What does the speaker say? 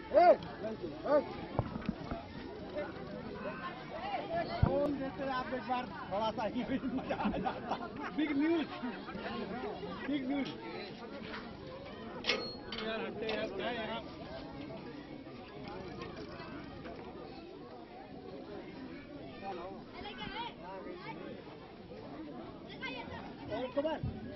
Phone देते आप एक बार थोड़ा सा ही मजा आ जाता। Big news, big news. यार हटते यार क्या यार। और खबर